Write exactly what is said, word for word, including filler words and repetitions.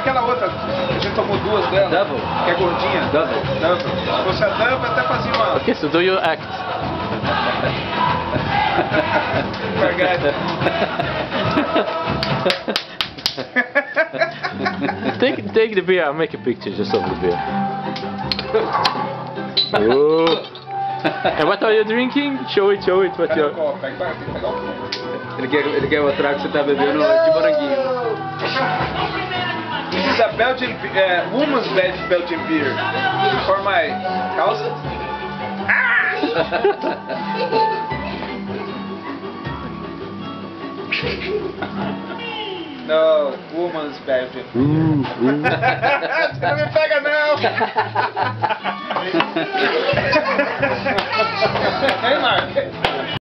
aquela outra, a gente tomou duas dela. Double. Que é gordinha. Double. Double. Se fosse a double, até fazia uma... Okay, so do you act? Forget. take, take the beer, I'll make a picture just of the beer. Oh. And what are you drinking? Show it, show it. What Cadê o you're... copo? Pega, pega, tem que pegar o copo. Ele quer, ele quer mostrar que você tá bebendo de moranguinho. This is a Belgian, uh, woman's Bel- Belgian beer. For my house. Ah! No, woman's Belgian. Ooh, ooh. Não me pega não! Hein, Mark?